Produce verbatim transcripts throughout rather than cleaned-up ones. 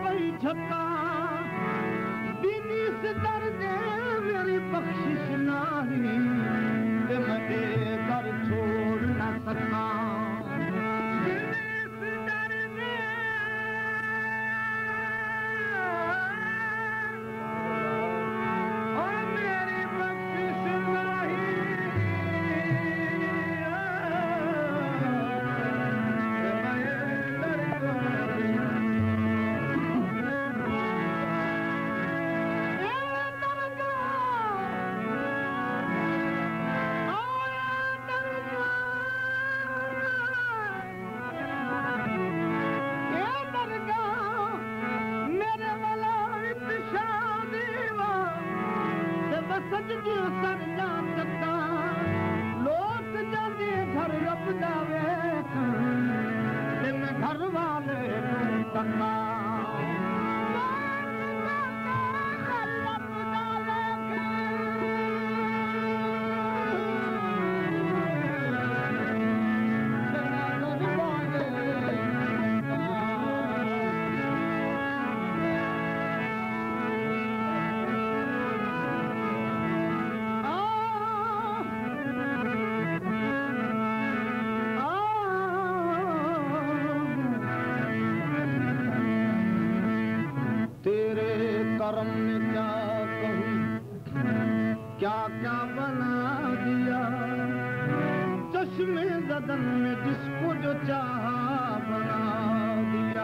وہی جھکا دینی سے درد میری بخشش نہیں کہ میں یہ در چھوڑ نہ سکا کرم نے کیا کہوں کیا کیا بنا دیا چشمے زدن میں جس کو جو چاہا بنا دیا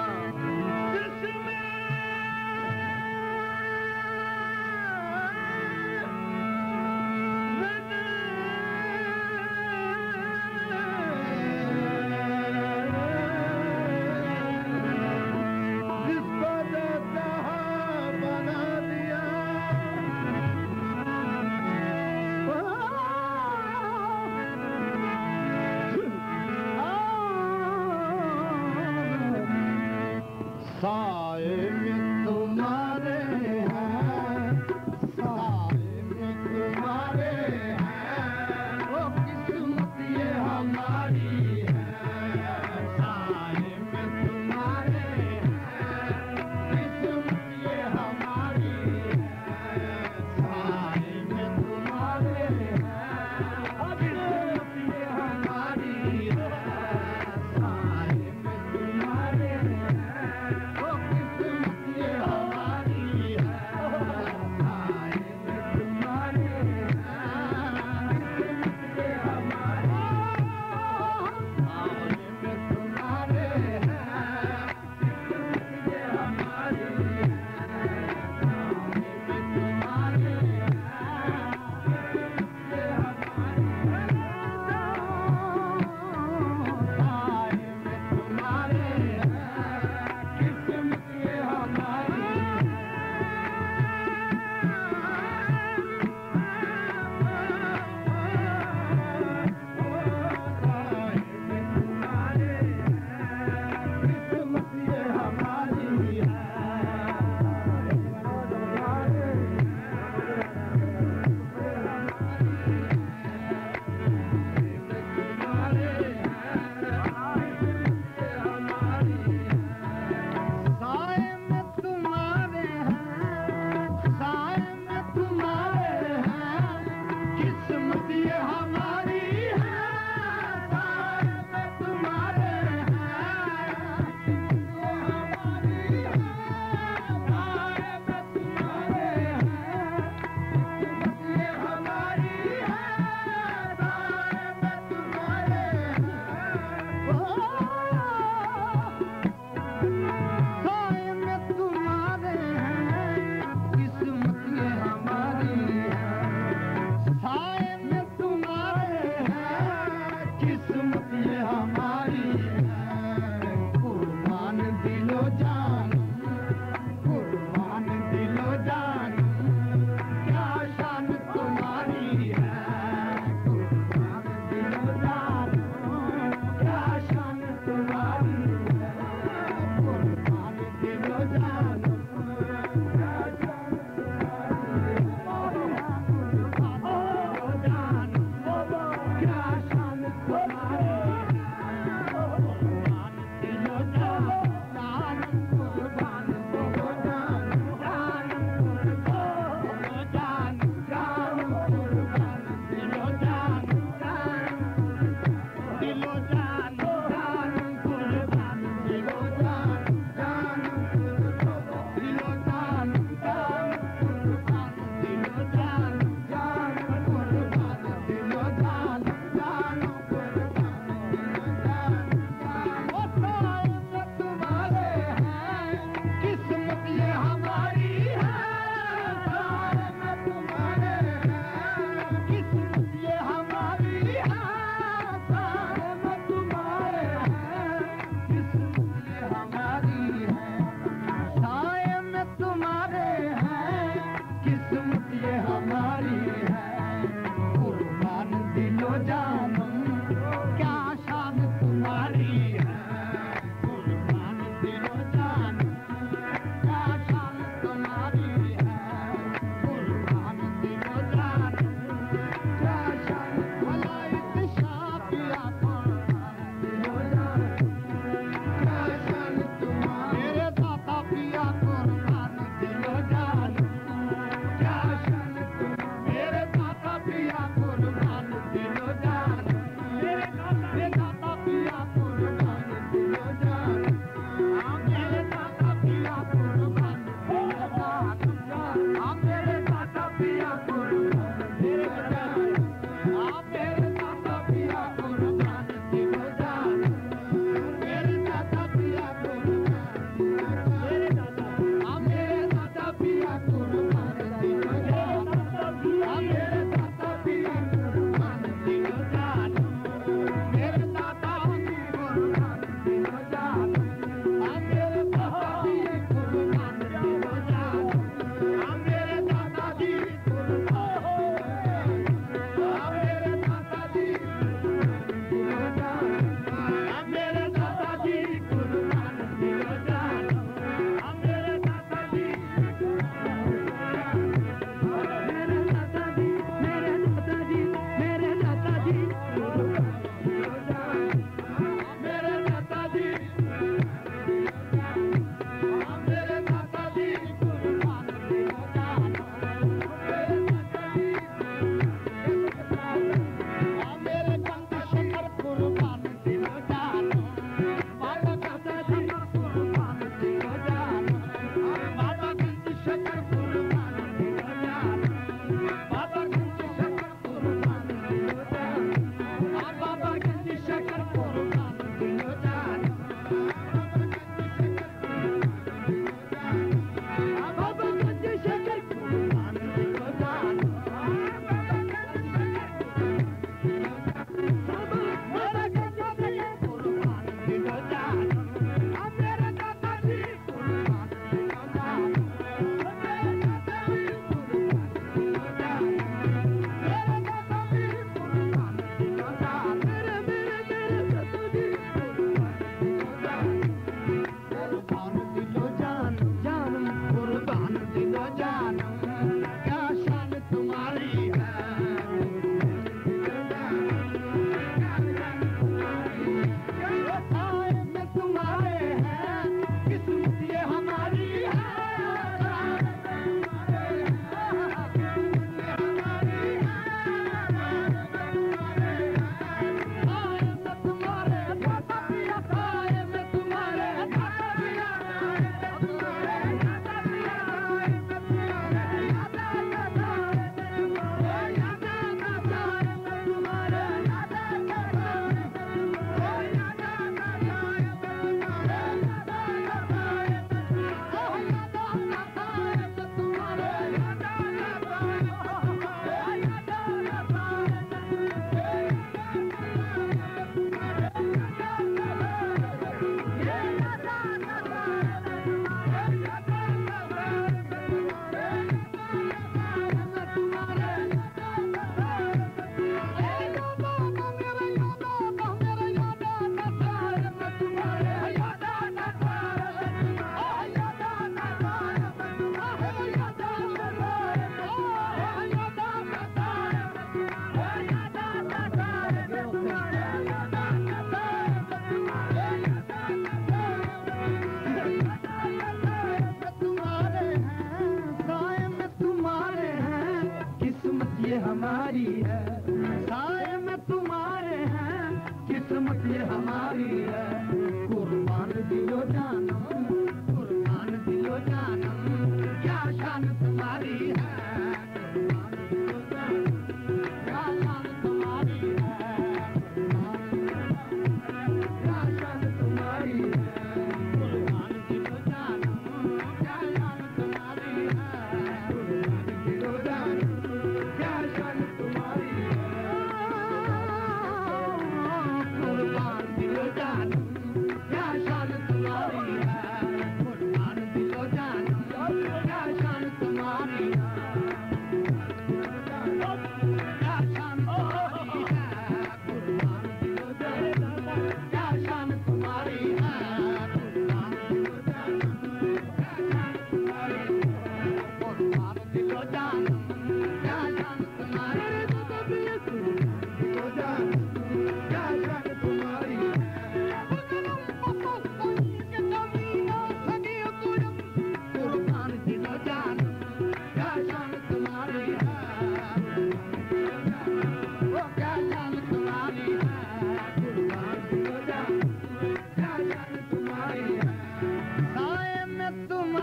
Thank you.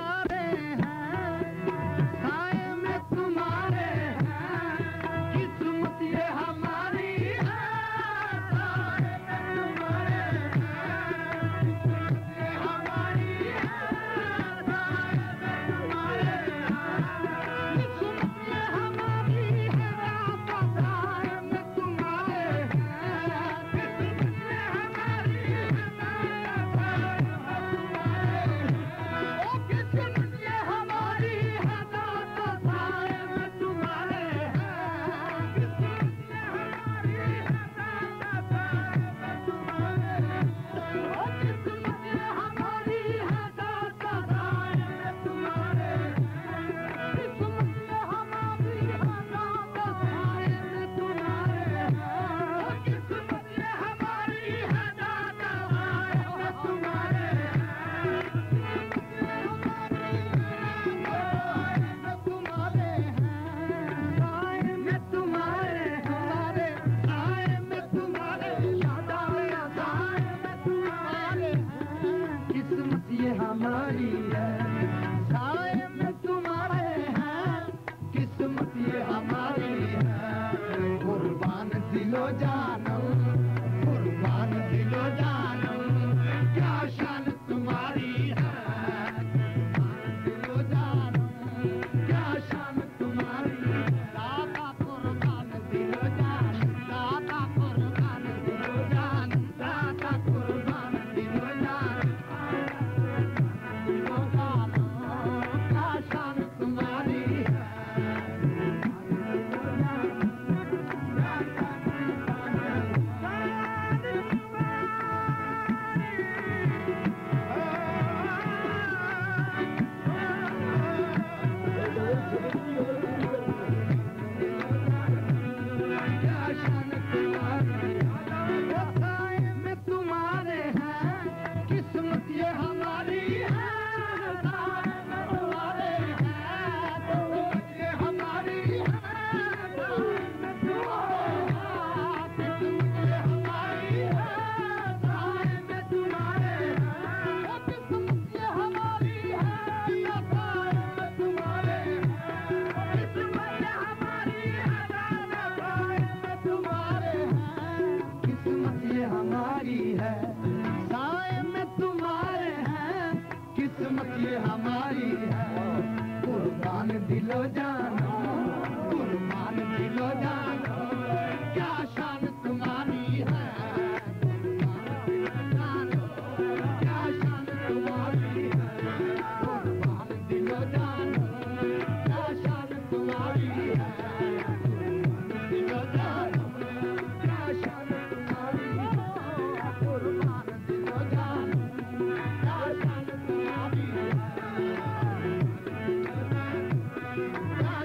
تمہارے ہیں سائے میں تمہارے ہیں قسمت یہ ہماری ہے سائے میں تمہارے ہیں قسمت یہ ہماری ہے سائے میں تمہارے ہیں قسمت یہ ہماری ہے راتا سائے میں تمہارے ہیں قسمت یہ ہماری ہے ہماری ہے سائے میں تمہارے ہیں قسمت یہ ہماری ہے قربان دل و جانم قربان دل و جانم کیا شان تمہاری ہے قربان دل و جانم کیا شان تمہاری ہے دادا قربان دل و جانم دادا قربان دل و جانم دادا قربان دل و جانم ہماری ہے سائے میں تمہارے ہیں قسمت یہ ہماری ہے قربان دل و جانو قربان دل و جانو کیا شان تمہاری ہے قربان دل و جانو کیا شان تمہاری ہے قربان دل و جانو کیا شان تمہاری ہے دل و جانو کیا شان تمہاری ہے قربان دل و جانو کیا شان تمہاری ہے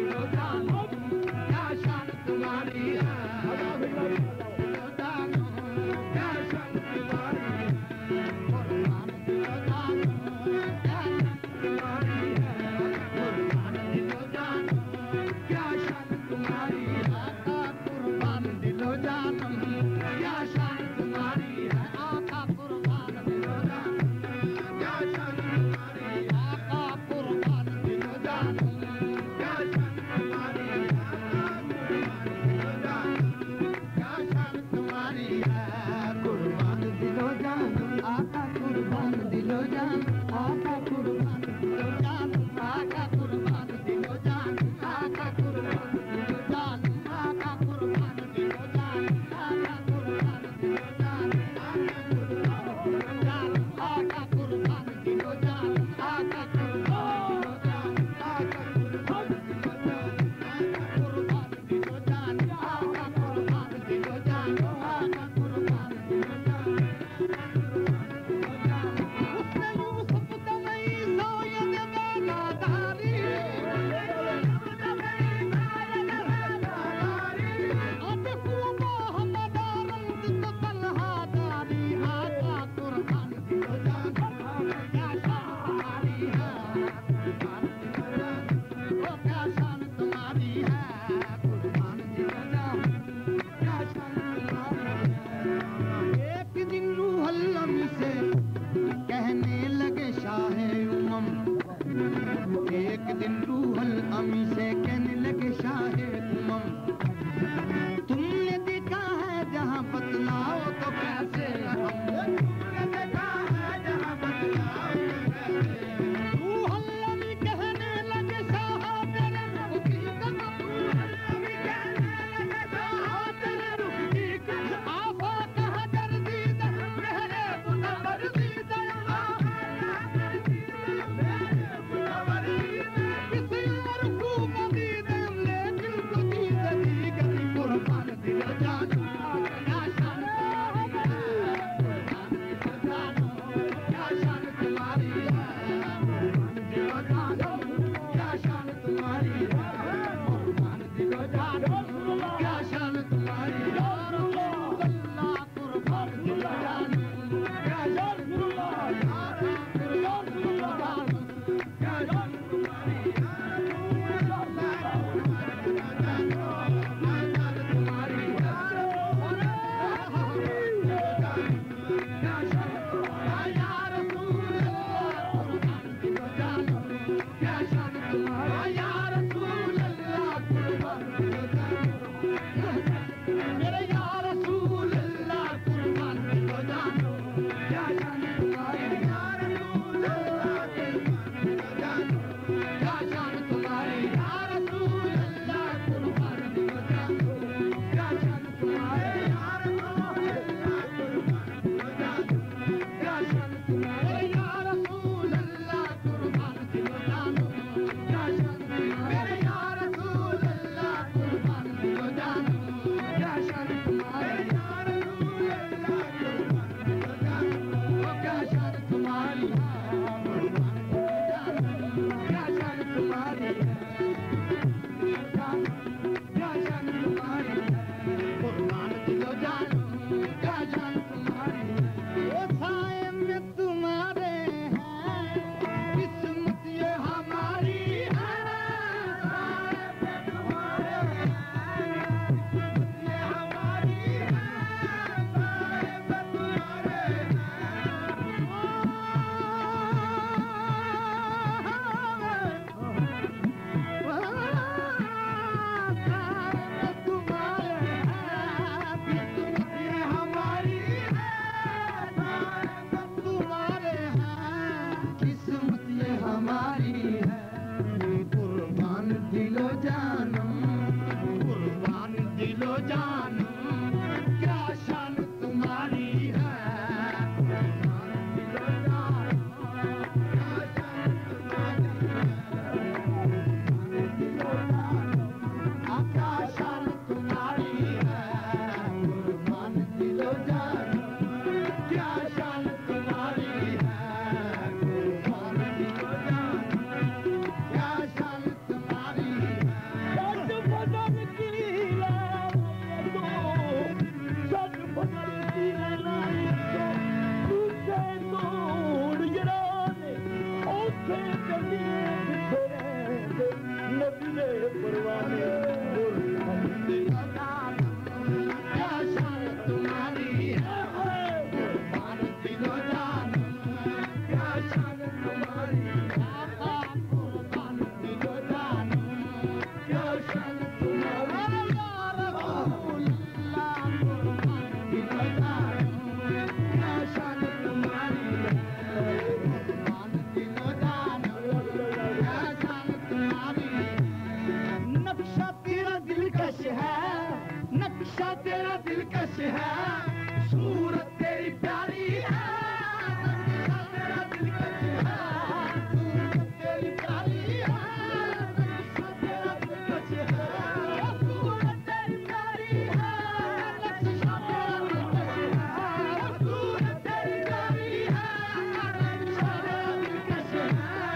दिलो जानो क्या शान तुम्हारी है दिलो जानो क्या शान तुम्हारी है कुर्बान दिलो जानो क्या शान तुम्हारी है कुर्बान दिलो जानो क्या शान तुम्हारी है आका कुर्बान दिलो जानो क्या शान तुम्हारी है आका कुर्बान दिलो जानो क्या शान तुम्हारी है आका कुर्बान दिलो जानो क्या शान तुम्हारी है कुर्बान दिलो जानो आका कुर्बान दिलो जानो आका कुर्बान दिलो जानो आका कुर्बान दिलो जानो आका कुर्बान दिलो जानो आका कुर्बान दिलो जानो आका कुर्बान दिलो जानो आका कुर्बान दिलो जानो आका कुर्बान दिलो जानो आका कुर्बान दिलो जानो आका कुर्बान दिलो जानो उसने यूसुफ तमई सोयन गाना धारी अब कुबा हमदारंद तो तन्हा दारी आका कुर्बान दिलो जानो क्या शान तुम्हारी है कुर्बान दिलो जानो ओ क्या शान तुम्हारी है कुर्बान दिलो जानो क्या शान तुम्हारी है एक दिन रूहल अमी से कहने लगे शाहे उमम एक दिन रूहल अमी से कहने लगे शाहे उमम तुमने देखा है जहाँ बतलाओ तो कैसे हम तुमने देखा है जहाँ बतलाओ तो कैसे रूहल अमी कहने लगे शाहा तेरे रुख की कसम रूहल अमी कहने लगे शाहा तेरे रुख की कसम आफा कहा दर्दीद मेरे मुनव्वरीद आफा कहा दर्दीद मेरे मुनव्वरीद किसी और को मदीद लेकिन तुझी ज़दी गली कुर्बान दिलो जानो क्या शान तुम्हारी है कुर्बान दिलो जानो क्या शान तुम्हारी है कुर्बान दिलो जानो क्या शान तुम्हारी है अल्लाह कुर्बान दिलो जानो क्या शान तुम्हारी है कुर्बान दिलो जानो क्या शान तुम्हारी है या रसूल अल्लाह कुर्बान दिलो जानो نقشہ تیرا دلکش ہے صورت تیری پیاری ہے نقشہ تیرا دلکش ہے صورت تیری پیاری ہے نقشہ تیرا دلکش ہے صورت تیری پیاری ہے نقشہ تیرا دلکش ہے صورت تیری پیاری ہے نقشہ تیرا دلکش ہے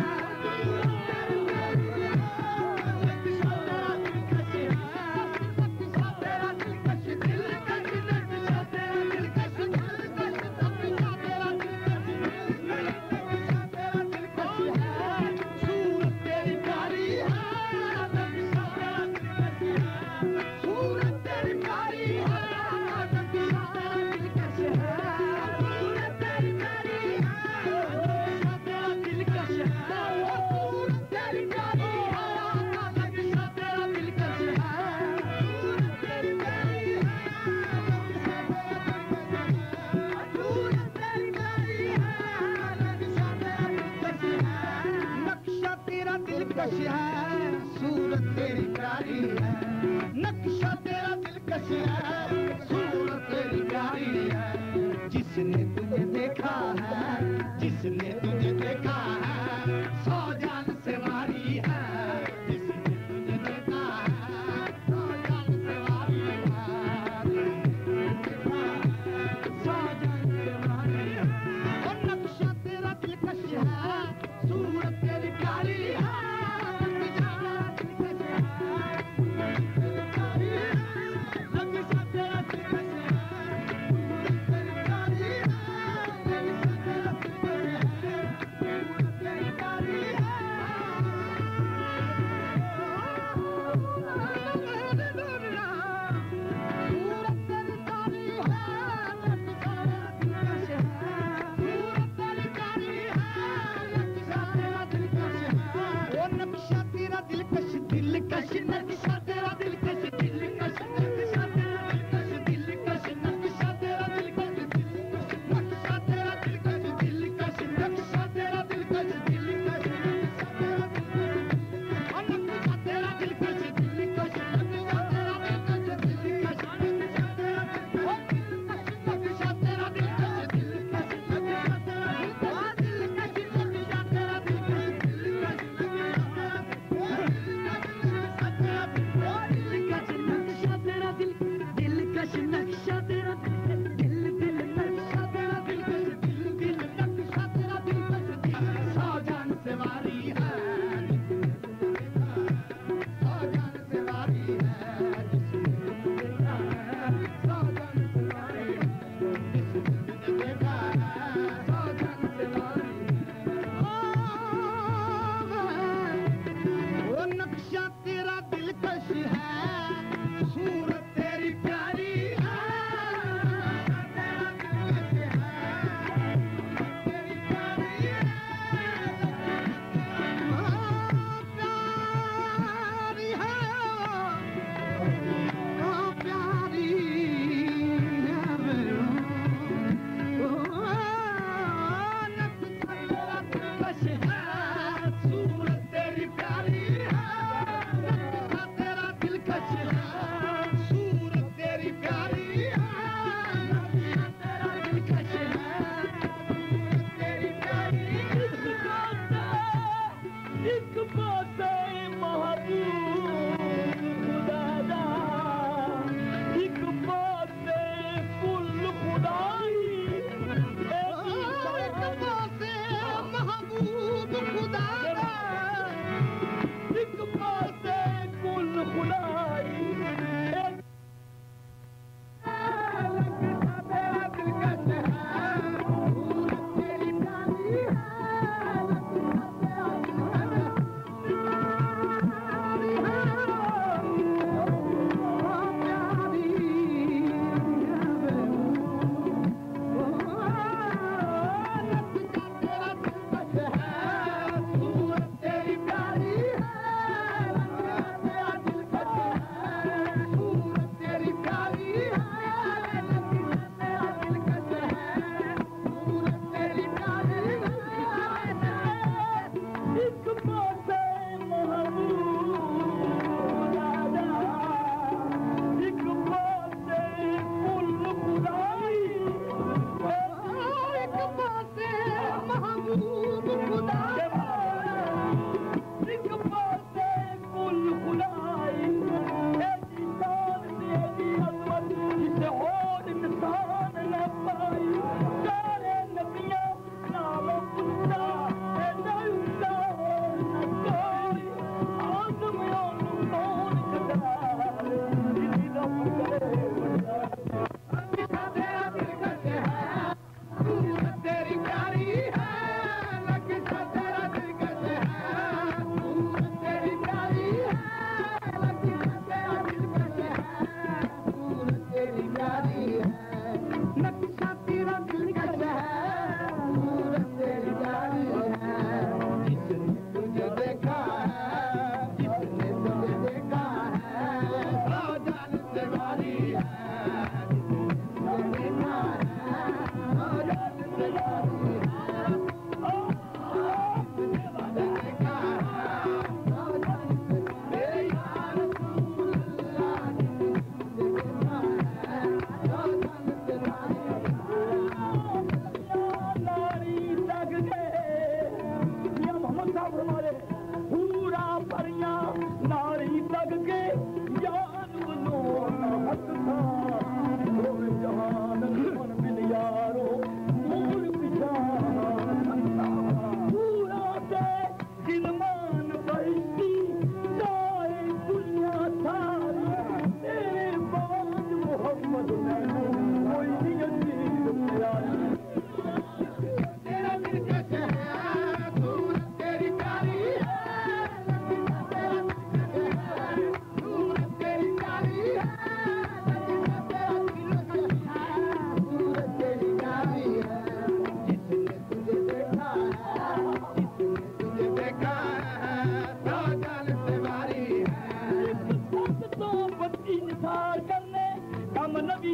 صورت تیری پیاری ہے نقشہ تیرا دلکش ہے صورت تیری پیاری ہے جس نے تجھے دیکھا ہے جس نے تجھے دیکھا ہے سو جان سے ماری ہے جس نے تجھے دیکھا ہے سو جان سے ماری ہے سو جان سے ماری ہے اور نقشہ تیرا دلکش ہے صورت تیری پیاری ہے What?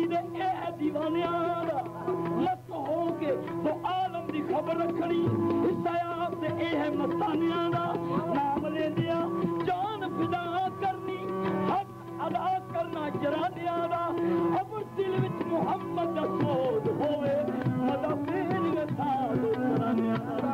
دے اے دیوانیاں دا مت ہو کے تو عالم دی خبر رکھنی حصیات دے اے ہے مستانیاں دا نام لے دیا جان فدا کرنی حق ادا کرنا جرانیاں دا اب دل وچ محمد دا سود ہوئے مدہ پیر ویسا دو جرانیاں دا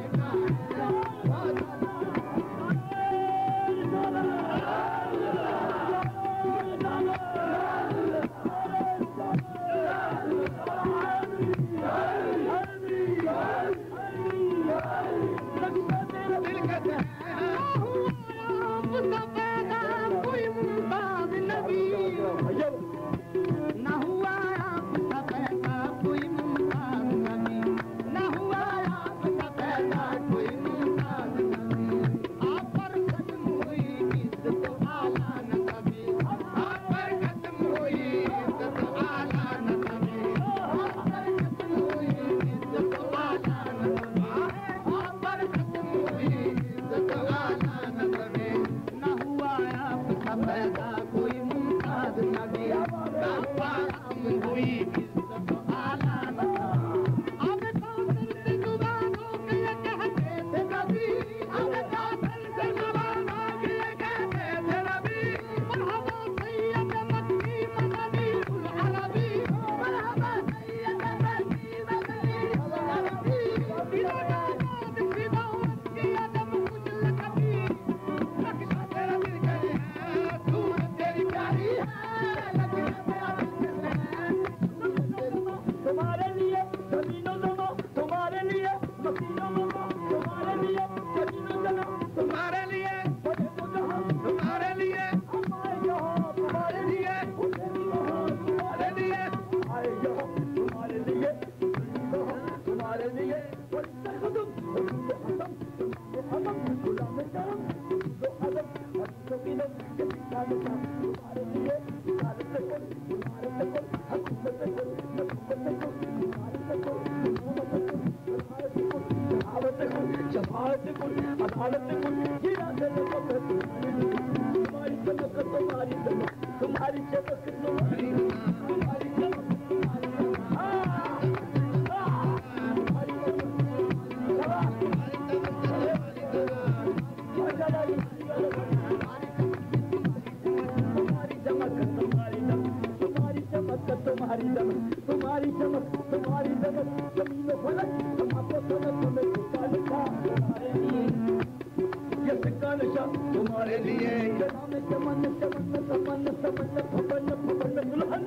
Oh, عدالت کو جینا سے لگا تمہاری چمک تمہاری چمک تمہاری چمک تمہاری تمہاری چمک تمہاری چمک تمہاری چمک تمہاری چمک زمین و فلک ہم آپ کو سمجھ تمہیں سکا لکھا تمہارے لیے یہ سکا نشا تمہارے لیے نام چمن چمن چمن چمن پھپن پھپن دلہن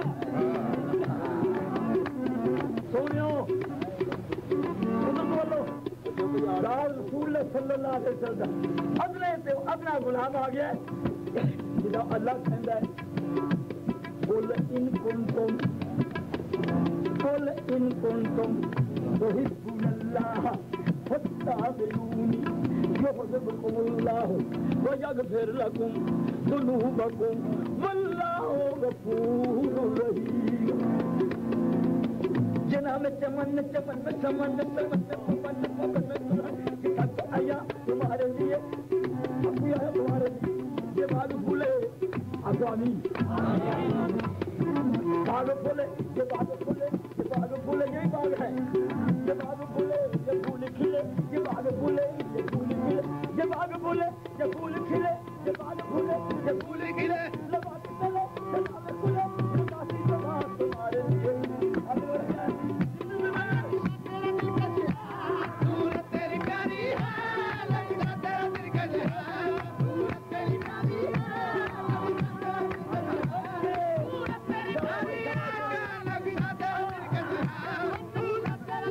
سونیو سنو بولو رسول صلی اللہ علیہ وسلم اگلے سے اگلا غلام آ گیا جدا اللہ کہندا ہے قل ان کنتم قل ان کنتم تحبون اللہ فاتبعونی یحببکم اللہ ویغفر لکم ذنوبکم واللہ غفور رحیم جناب چمن چمن چمن چمن چمن چمن کتاب آیا تمہارے لیے ابو ہے تمہارے لیے یہ بات بھولے آسانی باغ پھولے یہ باغ پھولے یہ باغ پھولے یہی باغ ہے یہ باغ پھولے یہ پھول کھلے یہ باغ پھولے یہ پھول کھلے یہ باغ پھولے یہ پھول کھلے یہ باغ پھولے یہ پھول کھلے لباس چلے جناب پھولے لباسی جماعت تمہارے لیے تیری پیاری ہے لگتا تیرا دل کل ہے تیری پیاری ہے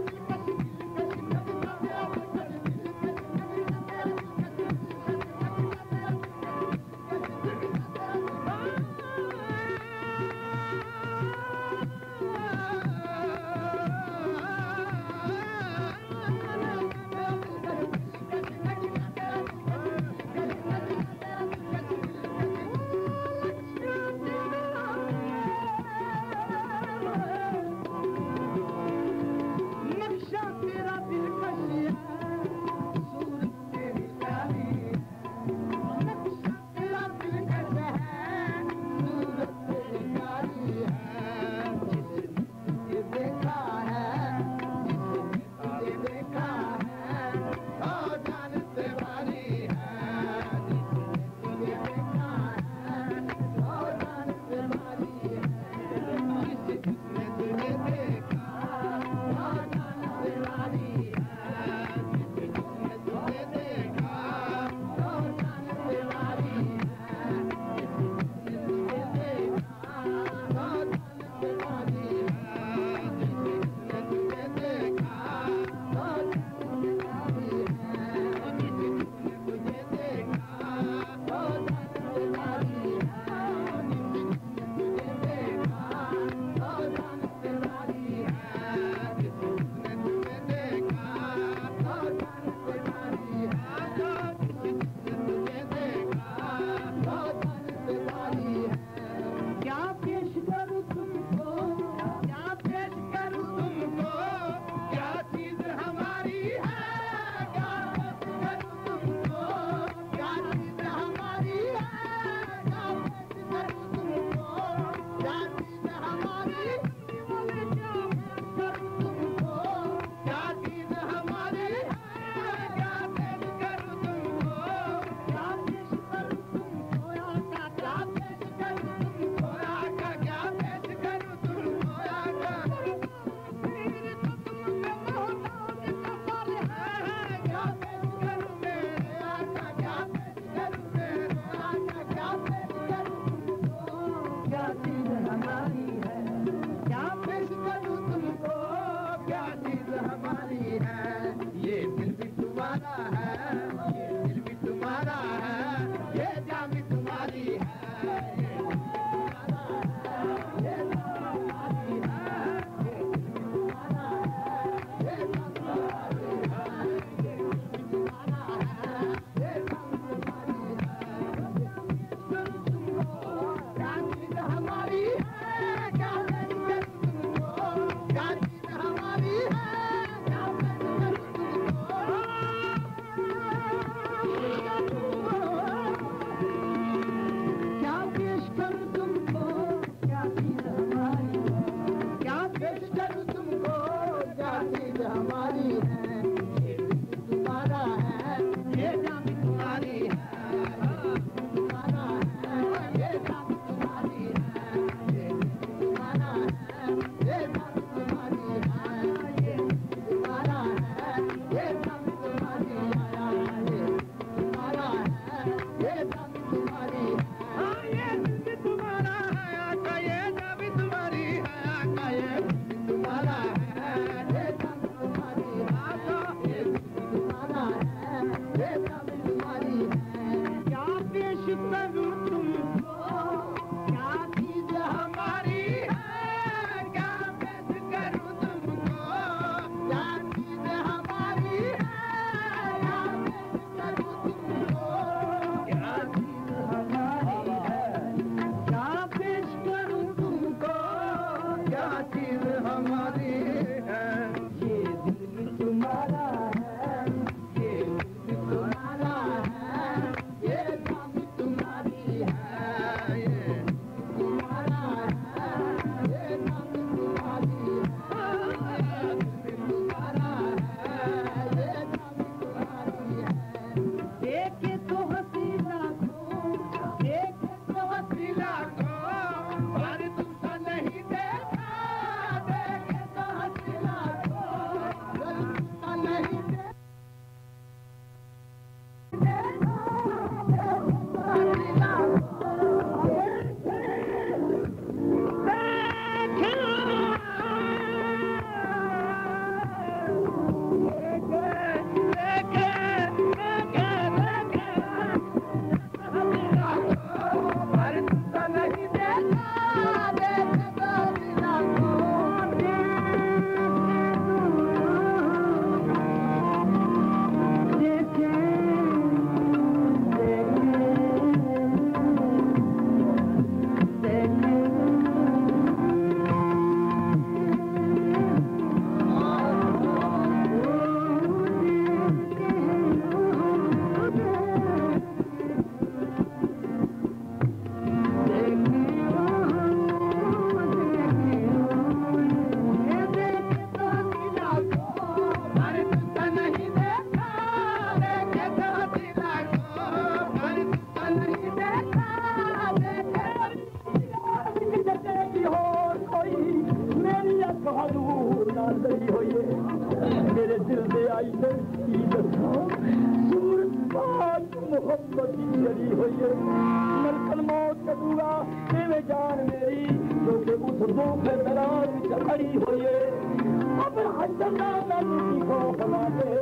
ہوئیے ملکن موت کدوگا ایویں جان میری جو کہ اس دھوپ دراز وچ کھڑی ہوئیے اب حجر نہ لوٹی کو بنا دے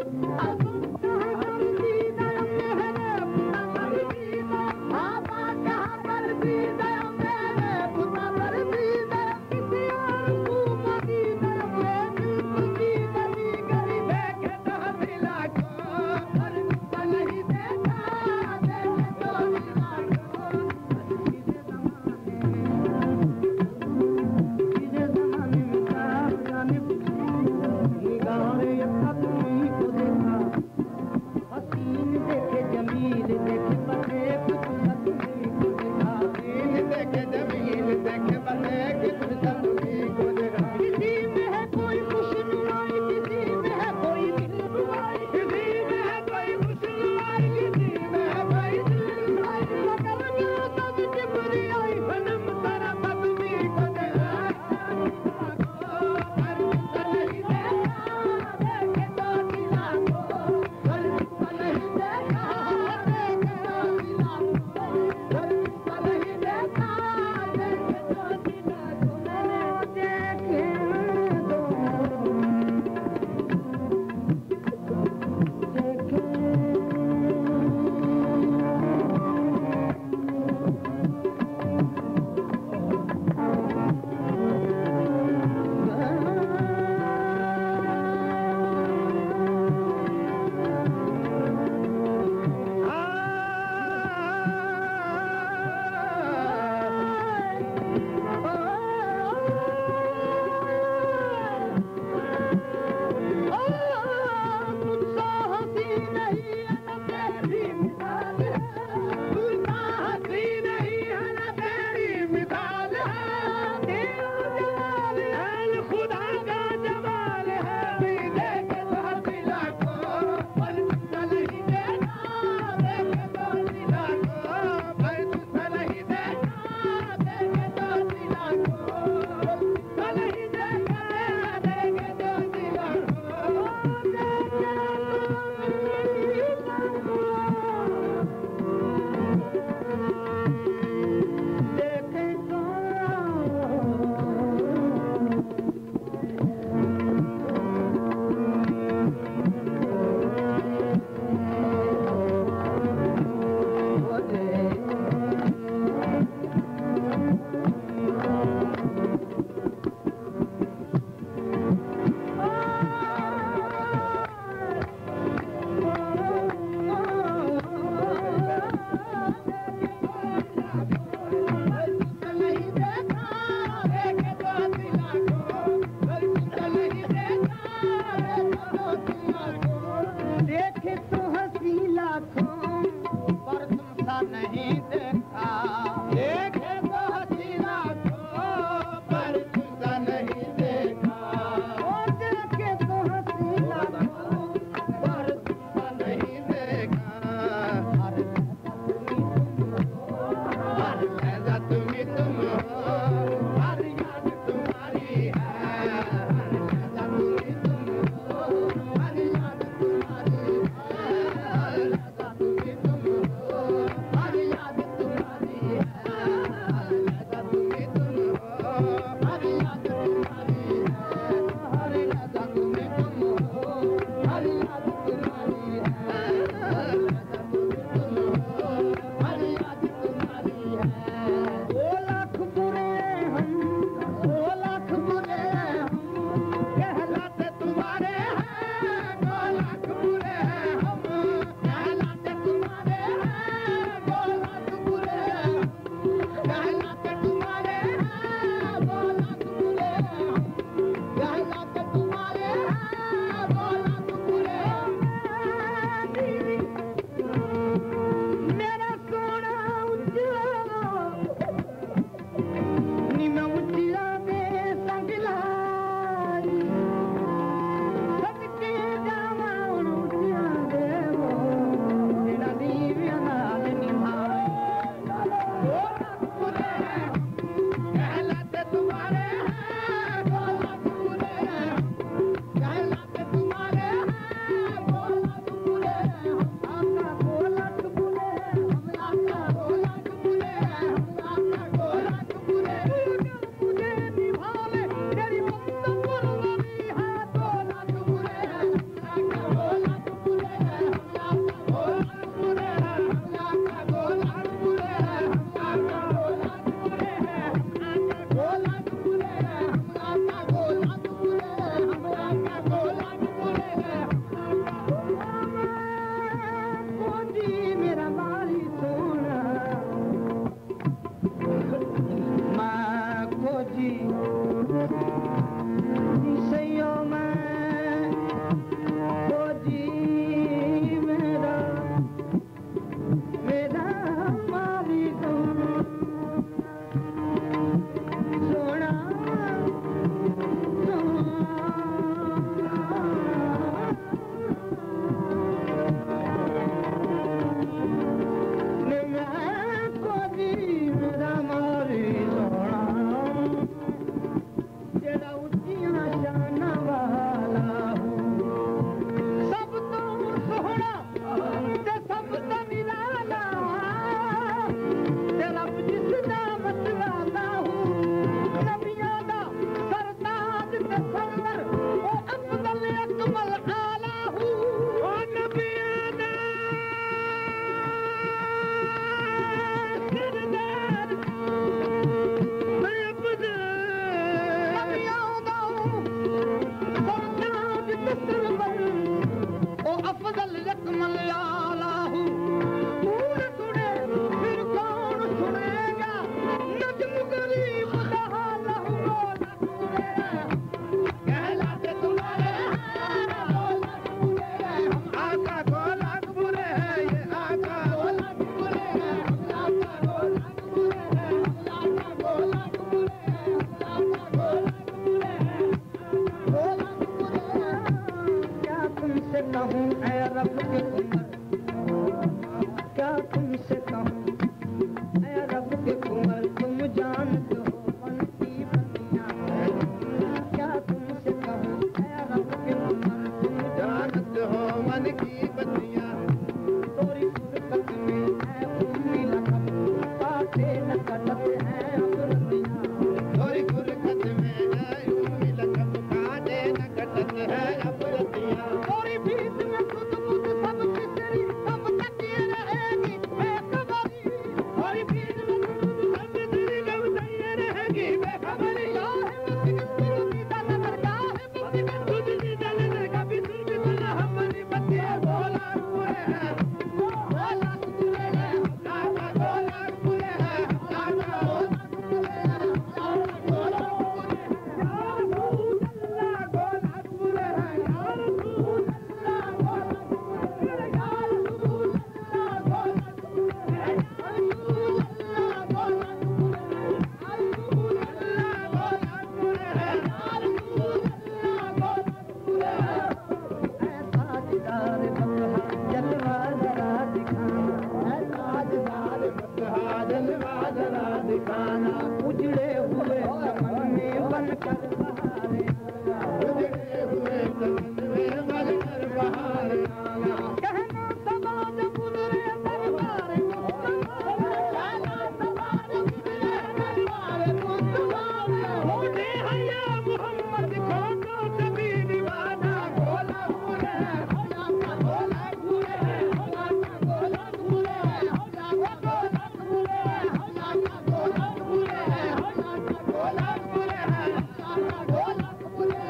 دکھانا اجڑے ہوئے چمن میں بن کر بہارے اجڑے ہوئے چمن میں بن کر بہارے کہنا سماج گزرے دربار کہنا سماج گزرے دربار ہونے حیا محمد کھوٹو کبھی دیوانہ گولا گھورے گولا گھورے گولا گولا گھورے گولا گولا گھورے گولا گھورے گولا گھورے گولا گھورے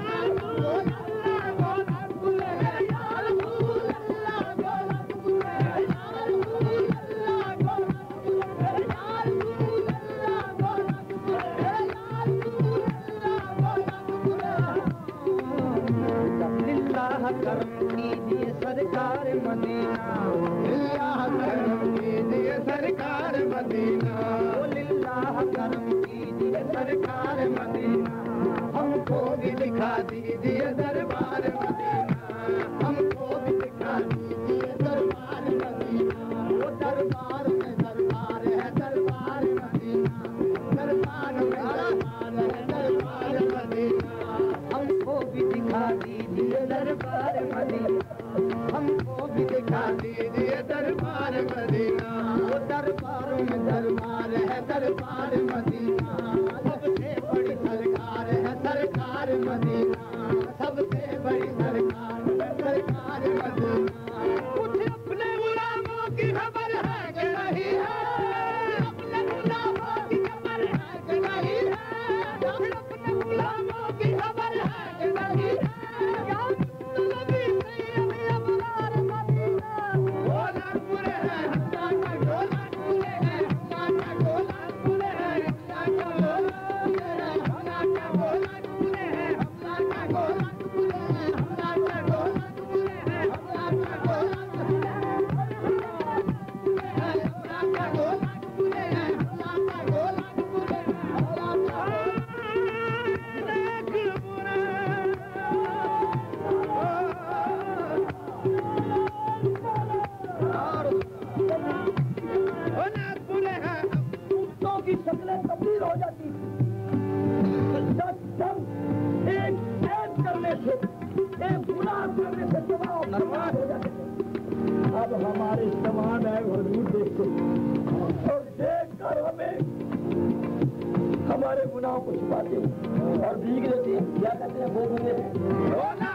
کرم کیجیے سرکار مدینہ للہ کرم کیجیے سرکار مدینہ للہ کرم کیجیے سرکار مدینہ ہم کو بھی دکھا دیجیے دربار مدینہ ہم کو بھی دکھا دیجیے دربار مدینہ وہ دربار میں دربار ہے دربار مدینہ دربار میں دربار ہے دربار مدینہ ہم کو بھی دکھا دیجیے دربار مدینہ ہم کو بھی دکھا دیجیے دربار مدینہ وہ دربار میں دربار ہے دربار مدینہ سب سے بڑی سرکار ہے سرکار مدینہ سب سے بڑی سرکار ہے سرکار مدینہ کچھ اپنے غلاموں کی خبر ہے کہ نہیں ہے اپنے غلاموں کی خبر ہے کہ نہیں ہے اپنے غلاموں کی خبر ہے کہ نہیں ہے تبدیل ہو جاتی ایک قید کرنے سے ایک گناہ کرنے سے تباہ و برباد ہو جاتے تھے اب ہمارے سامان ہے حضور دیکھتے اور دیکھ کر ہمیں ہمارے گناہوں کو چھپاتے اور بھیگ لیتے ہیں کیا کہتے ہیں وہ